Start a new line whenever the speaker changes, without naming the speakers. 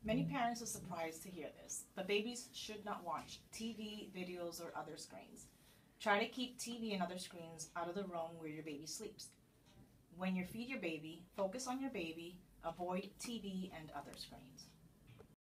Many parents are surprised to hear this, but babies should not watch TV, videos, or other screens. Try to keep TV and other screens out of the room where your baby sleeps. When you feed your baby, focus on your baby, avoid TV and other screens.